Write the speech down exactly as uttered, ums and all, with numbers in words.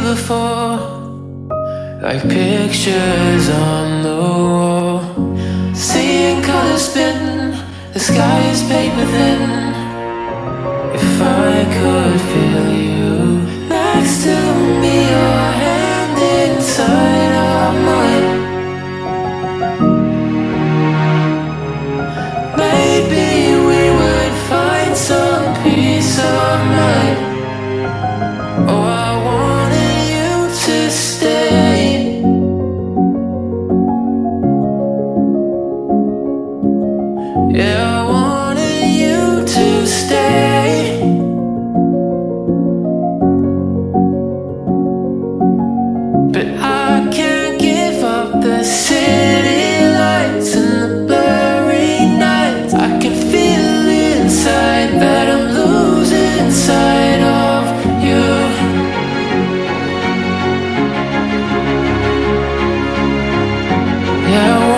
before, like pictures on the wall. Seeing colors spin, the sky is paper thin. If I could feel you next to me, your hand inside of mine, maybe we would find some peace of mind. Oh, I wanted you to stay. Yeah, I wanted you to stay. But I can't give up the city lights and the blurry nights. I can feel inside that I'm losing sight of you. Yeah,